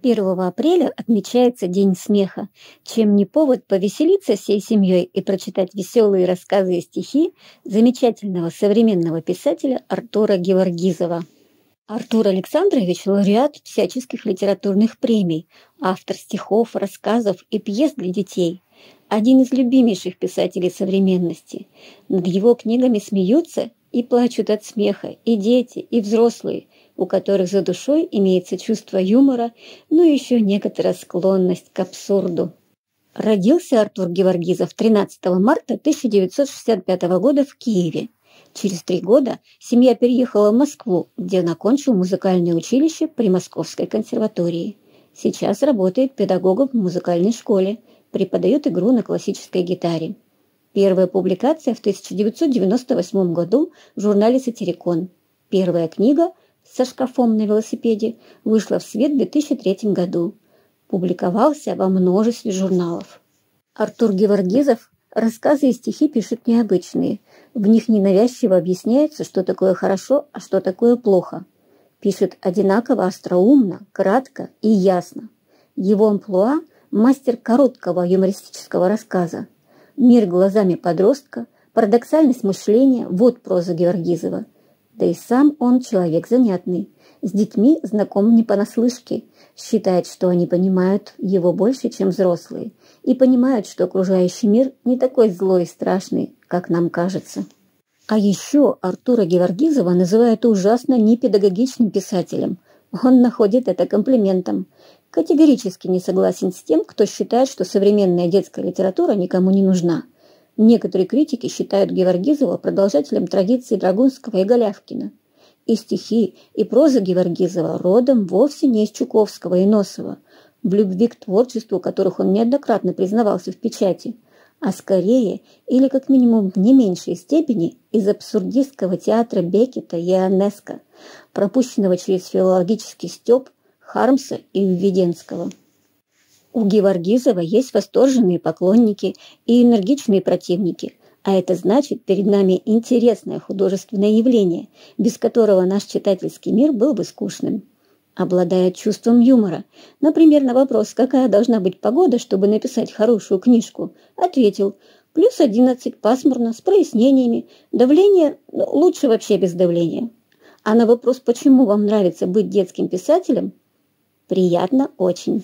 1 апреля отмечается День смеха, чем не повод повеселиться всей семьей и прочитать веселые рассказы и стихи замечательного современного писателя Артура Геворгизова. Артур Александрович – лауреат всяческих литературных премий, автор стихов, рассказов и пьес для детей, один из любимейших писателей современности. Над его книгами смеются и плачут от смеха и дети, и взрослые, у которых за душой имеется чувство юмора, но еще некоторая склонность к абсурду. Родился Артур Геворгизов 13 марта 1965 года в Киеве. Через 3 года семья переехала в Москву, где он окончил музыкальное училище при Московской консерватории. Сейчас работает педагогом в музыкальной школе, преподает игру на классической гитаре. Первая публикация в 1998 году в журнале «Сатирикон». Первая книга «Со шкафом на велосипеде» вышла в свет в 2003 году. Публиковался во множестве журналов. Артур Геворгизов рассказы и стихи пишет необычные. В них ненавязчиво объясняется, что такое хорошо, а что такое плохо. Пишет одинаково остроумно, кратко и ясно. Его амплуа – мастер короткого юмористического рассказа. Мир глазами подростка, парадоксальность мышления – вот проза Геворгизова. Да и сам он человек занятный. С детьми знаком не понаслышке, считает, что они понимают его больше, чем взрослые, и понимают, что окружающий мир не такой злой и страшный, как нам кажется. А еще Артура Геворгизова называют ужасно непедагогичным писателем. Он находит это комплиментом. Категорически не согласен с тем, кто считает, что современная детская литература никому не нужна. Некоторые критики считают Геворгизова продолжателем традиций Драгунского и Голявкина. И стихи, и проза Геворгизова родом вовсе не из Чуковского и Носова, в любви к творчеству которых он неоднократно признавался в печати, а скорее, или как минимум в не меньшей степени, из абсурдистского театра Беккета и Ионеско, пропущенного через филологический стёб Хармса и Введенского. У Геворгизова есть восторженные поклонники и энергичные противники, а это значит, перед нами интересное художественное явление, без которого наш читательский мир был бы скучным. Обладает чувством юмора. Например, на вопрос, какая должна быть погода, чтобы написать хорошую книжку, ответил: +11, пасмурно, с прояснениями, давление, лучше вообще без давления. А на вопрос, почему вам нравится быть детским писателем, приятно очень.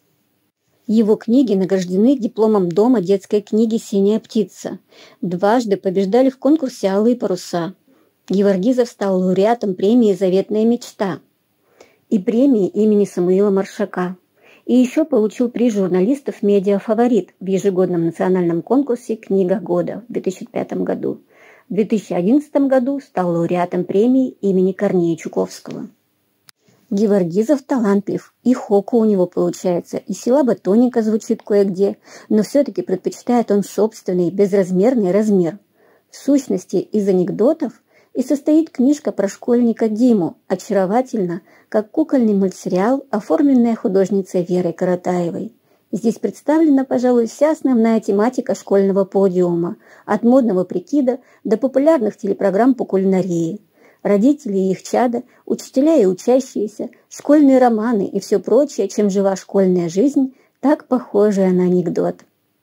Его книги награждены дипломом Дома детской книги «Синяя птица». Дважды побеждали в конкурсе «Алые паруса». Геворгизов стал лауреатом премии «Заветная мечта» и премии имени Самуила Маршака. И еще получил приз журналистов «Медиа Фаворит» в ежегодном национальном конкурсе «Книга года» в 2005 году. В 2011 году стал лауреатом премии имени Корнея Чуковского. Геворгизов талантлив, и хоку у него получается, и силаба тоненько звучит кое-где, но все-таки предпочитает он собственный безразмерный размер. В сущности, из анекдотов и состоит книжка про школьника Диму, очаровательно, как кукольный мультсериал, оформленная художницей Верой Каратаевой. Здесь представлена, пожалуй, вся основная тематика школьного подиума, от модного прикида до популярных телепрограмм по кулинарии. Родители и их чада, учителя и учащиеся, школьные романы и все прочее, чем жива школьная жизнь, так похожая на анекдот.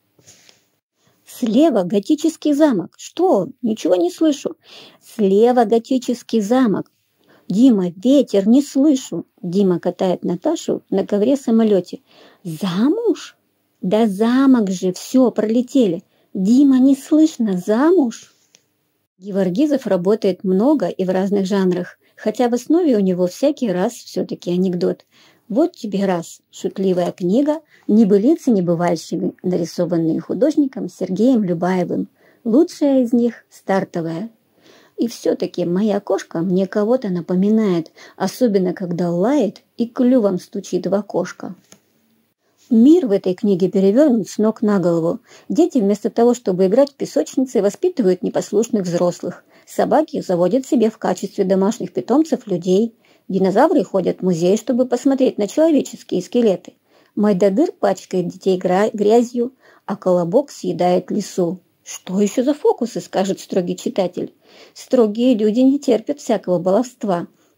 Слева готический замок. Что? Ничего не слышу. Слева готический замок. Дима, ветер, не слышу. Дима катает Наташу на ковре-самолете. Замуж? Да замок же, все, пролетели. Дима, не слышно, замуж? Геворгизов работает много и в разных жанрах, хотя в основе у него всякий раз все-таки анекдот. Вот тебе раз шутливая книга «Небылицы небывальщины», нарисованные художником Сергеем Любаевым. Лучшая из них – стартовая. И все-таки моя кошка мне кого-то напоминает, особенно когда лает и клювом стучит в окошко. Мир в этой книге перевернут с ног на голову. Дети вместо того, чтобы играть в песочнице, воспитывают непослушных взрослых. Собаки заводят себе в качестве домашних питомцев людей. Динозавры ходят в музей, чтобы посмотреть на человеческие скелеты. Майдадыр пачкает детей грязью, а колобок съедает лису. Что еще за фокусы, скажет строгий читатель. Строгие люди не терпят всякого баловства.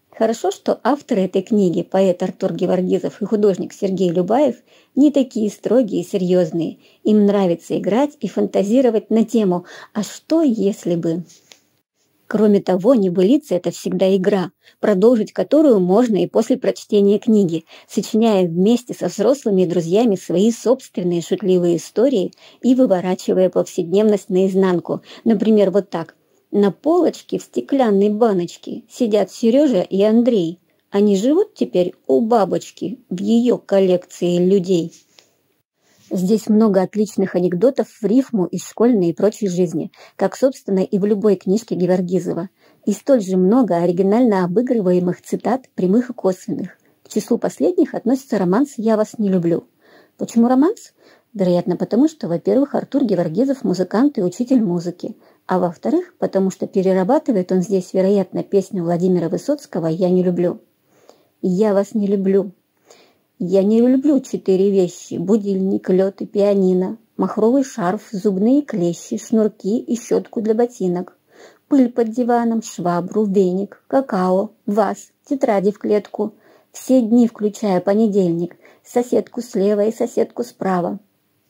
Хорошо, что авторы этой книги, поэт Артур Геворгизов и художник Сергей Любаев, не такие строгие и серьезные. Им нравится играть и фантазировать на тему «А что если бы?». Кроме того, небылица – это всегда игра, продолжить которую можно и после прочтения книги, сочиняя вместе со взрослыми и друзьями свои собственные шутливые истории и выворачивая повседневность наизнанку. Например, вот так. На полочке в стеклянной баночке сидят Сережа и Андрей. Они живут теперь у бабочки в ее коллекции людей. Здесь много отличных анекдотов в рифму из школьной и прочей жизни, как, собственно, и в любой книжке Геворгизова. И столь же много оригинально обыгрываемых цитат, прямых и косвенных. К числу последних относится романс «Я вас не люблю». Почему романс? Вероятно, потому что, во-первых, Артур Геворгизов – музыкант и учитель музыки, а во-вторых, потому что перерабатывает он здесь, вероятно, песню Владимира Высоцкого «Я не люблю». «Я вас не люблю». Я не люблю 4 вещи: будильник, лед и пианино, махровый шарф, зубные клещи, шнурки и щетку для ботинок, пыль под диваном, швабру, веник, какао, вас, тетради в клетку, все дни, включая понедельник, соседку слева и соседку справа.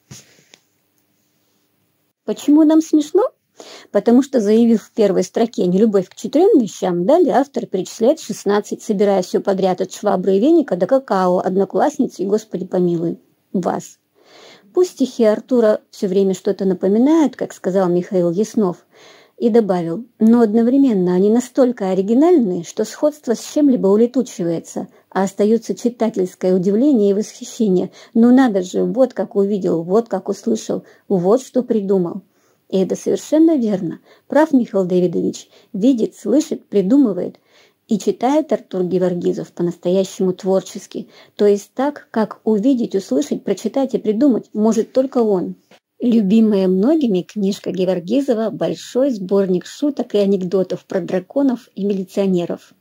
Почему нам смешно? Потому что, заявив в первой строке нелюбовь к 4 вещам, далее автор перечисляет 16, собирая все подряд от швабры и веника до какао, одноклассницы и, Господи помилуй, вас. Пусть стихи Артура все время что-то напоминают, как сказал Михаил Яснов, и добавил, но одновременно они настолько оригинальны, что сходство с чем-либо улетучивается, а остается читательское удивление и восхищение. Ну надо же, вот как увидел, вот как услышал, вот что придумал. И это совершенно верно. Прав Михаил Давидович. Видит, слышит, придумывает. И читает Артур Геворгизов по-настоящему творчески. То есть так, как увидеть, услышать, прочитать и придумать может только он. Любимая многими книжка Геворгизова – большой сборник шуток и анекдотов про драконов и милиционеров.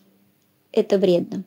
Это вредно.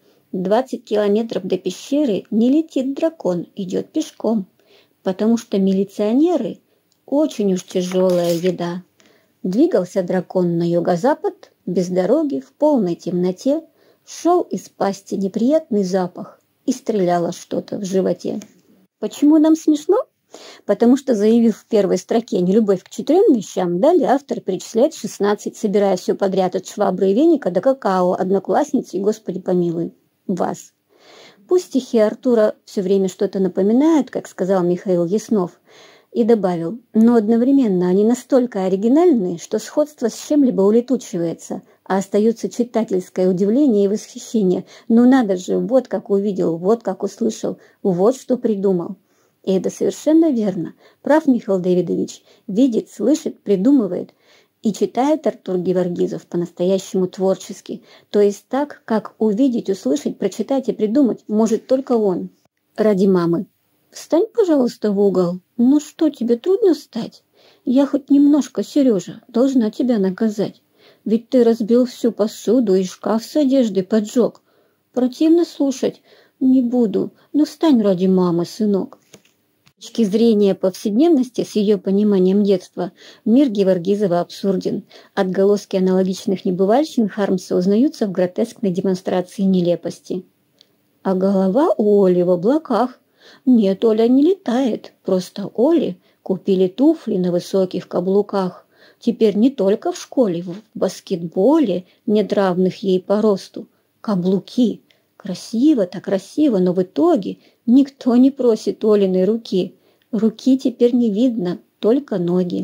20 километров до пещеры не летит дракон, идет пешком. Потому что милиционеры – очень уж тяжелая еда. Двигался дракон на юго-запад, без дороги, в полной темноте, шел из пасти неприятный запах и стреляло что-то в животе. Почему нам смешно? Потому что, заявив в первой строке нелюбовь к 4 вещам, далее автор перечисляет 16, собирая все подряд от швабры и веника до какао, одноклассницы и, Господи помилуй, вас. Пусть стихи Артура все время что-то напоминают, как сказал Михаил Яснов, и добавил, но одновременно они настолько оригинальны, что сходство с чем-либо улетучивается, а остается читательское удивление и восхищение. Ну надо же, вот как увидел, вот как услышал, вот что придумал. И это совершенно верно. Прав Михаил Давидович. Видит, слышит, придумывает. И читает Артур Геворгизов по-настоящему творчески. То есть так, как увидеть, услышать, прочитать и придумать может только он. Ради мамы. Встань, пожалуйста, в угол. Ну что, тебе трудно встать? Я хоть немножко, Сережа, должна тебя наказать. Ведь ты разбил всю посуду и шкаф с одеждой поджег. Противно слушать. Не буду. Но встань ради мамы, сынок. С точки зрения повседневности, с ее пониманием детства, мир Геворгизова абсурден. Отголоски аналогичных небывальщин Хармса узнаются в гротескной демонстрации нелепости. А голова у Оли в облаках. Нет, Оля не летает, просто Оле купили туфли на высоких каблуках. Теперь не только в школе, в баскетболе нет равных ей по росту. Каблуки. Красиво, так красиво, но в итоге никто не просит Олиной руки. Руки теперь не видно, только ноги.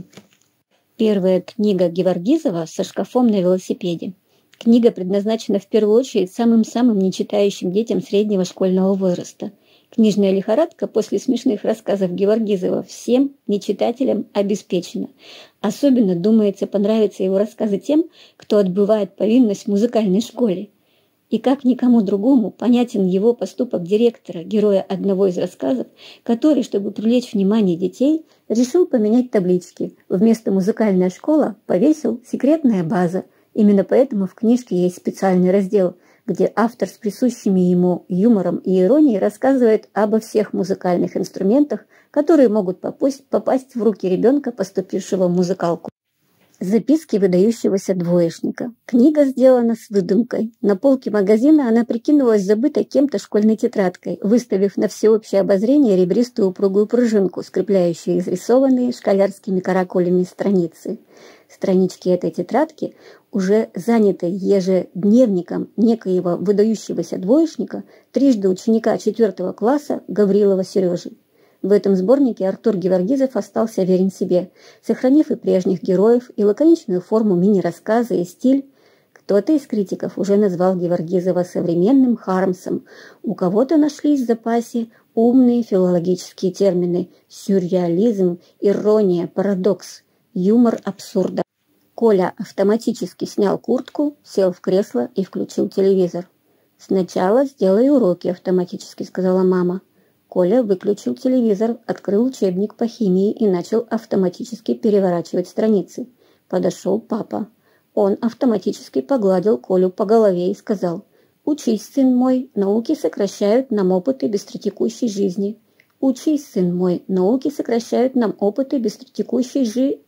Первая книга Геворгизова «Со шкафом на велосипеде». Книга предназначена в первую очередь самым-самым нечитающим детям среднего школьного возраста. Книжная лихорадка после смешных рассказов Геворгизова всем нечитателям обеспечена. Особенно, думается, понравятся его рассказы тем, кто отбывает повинность в музыкальной школе. И как никому другому понятен его поступок директора, героя одного из рассказов, который, чтобы привлечь внимание детей, решил поменять таблички. Вместо «музыкальная школа» повесил «секретная база». Именно поэтому в книжке есть специальный раздел, где автор с присущими ему юмором и иронией рассказывает обо всех музыкальных инструментах, которые могут попасть в руки ребенка, поступившего в музыкалку. Записки выдающегося двоечника. Книга сделана с выдумкой. На полке магазина она прикинулась забытой кем-то школьной тетрадкой, выставив на всеобщее обозрение ребристую упругую пружинку, скрепляющую изрисованные школярскими каракулями страницы. Странички этой тетрадки, уже занятой ежедневником некоего выдающегося двоечника, трижды ученика 4 класса Гаврилова Сережи. В этом сборнике Артур Геворгизов остался верен себе, сохранив и прежних героев, и лаконичную форму мини-рассказа, и стиль. Кто-то из критиков уже назвал Геворгизова современным Хармсом, у кого-то нашлись в запасе умные филологические термины «сюрреализм», «ирония», «парадокс», «юмор абсурда». Коля автоматически снял куртку, сел в кресло и включил телевизор. «Сначала сделай уроки автоматически», — сказала мама. Коля выключил телевизор, открыл учебник по химии и начал автоматически переворачивать страницы. Подошел папа. Он автоматически погладил Колю по голове и сказал: «Учись, сын мой, науки сокращают нам опыты быстротекущей жизни. Учись, сын мой, науки сокращают нам опыты быстротекущей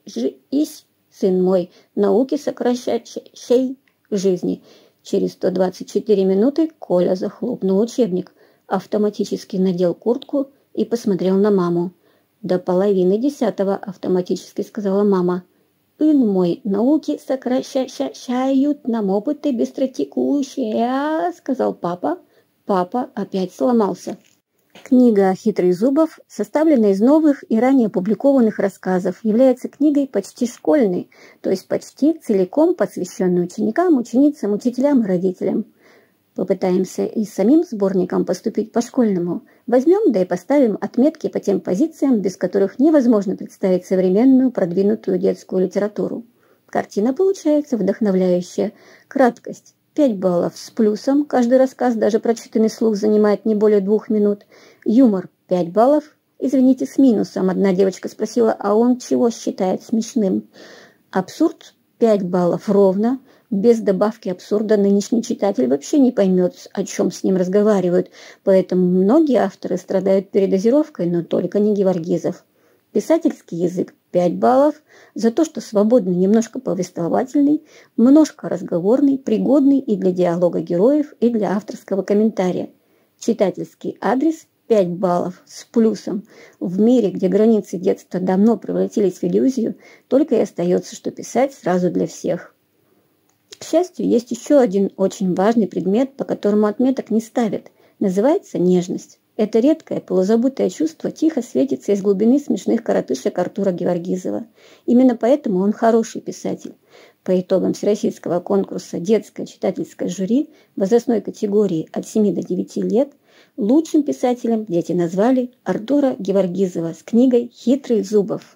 сын мой, науки сокращающей жизни». Через 124 минуты Коля захлопнул учебник, автоматически надел куртку и посмотрел на маму. «До 9:30 автоматически сказала мама. «Сын мой, науки сокращают нам опыты быстротекущие», сказал папа. Папа опять сломался. Книга «Хитрый Зубов», составленная из новых и ранее опубликованных рассказов, является книгой почти школьной, то есть почти целиком посвященной ученикам, ученицам, учителям и родителям. Попытаемся и самим сборником поступить по-школьному. Возьмем, да и поставим отметки по тем позициям, без которых невозможно представить современную продвинутую детскую литературу. Картина получается вдохновляющая. Краткость – 5 баллов с плюсом. Каждый рассказ, даже прочитанный вслух, занимает не более 2 минут. Юмор – 5 баллов. Извините, с минусом. Одна девочка спросила, а он чего считает смешным? Абсурд – 5 баллов ровно. Без добавки абсурда нынешний читатель вообще не поймет, о чем с ним разговаривают, поэтому многие авторы страдают передозировкой, но только не Геворгизов. Писательский язык – 5 баллов за то, что свободный, немножко повествовательный, немножко разговорный, пригодный и для диалога героев, и для авторского комментария. Читательский адрес – 5 баллов с плюсом. В мире, где границы детства давно превратились в иллюзию, только и остается, что писать сразу для всех. К счастью, есть еще один очень важный предмет, по которому отметок не ставят. Называется нежность. Это редкое, полузабытое чувство тихо светится из глубины смешных коротышек Артура Геворгизова. Именно поэтому он хороший писатель. По итогам всероссийского конкурса «Детское читательское жюри» возрастной категории от 7 до 9 лет лучшим писателем дети назвали Артура Геворгизова с книгой «Хитрый Зубов».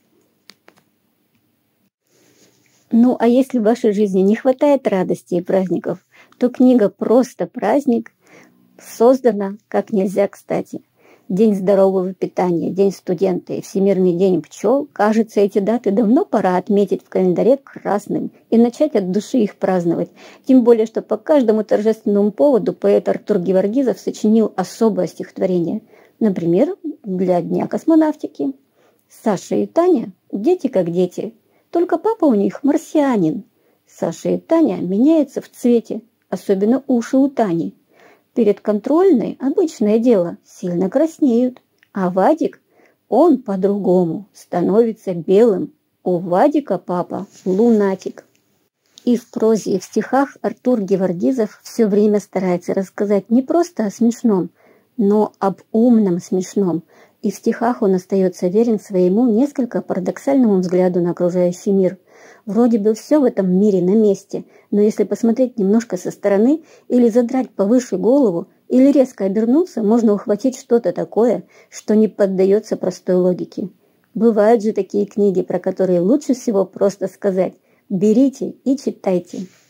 Ну, а если в вашей жизни не хватает радости и праздников, то книга «Просто праздник» создана как нельзя кстати. День здорового питания, День студента и Всемирный день пчел. Кажется, эти даты давно пора отметить в календаре красным и начать от души их праздновать. Тем более, что по каждому торжественному поводу поэт Артур Геворгизов сочинил особое стихотворение. Например, для Дня космонавтики. Саша и Таня – дети как дети. Только папа у них марсианин. Саша и Таня меняются в цвете, особенно уши у Тани. Перед контрольной обычное дело, сильно краснеют. А Вадик, он по-другому, становится белым. У Вадика папа лунатик. И в прозе, и в стихах Артур Геворгизов все время старается рассказать не просто о смешном, но об умном смешном. И в стихах он остается верен своему несколько парадоксальному взгляду на окружающий мир. Вроде бы все в этом мире на месте, но если посмотреть немножко со стороны или задрать повыше голову, или резко обернуться, можно ухватить что-то такое, что не поддается простой логике. Бывают же такие книги, про которые лучше всего просто сказать: берите и читайте.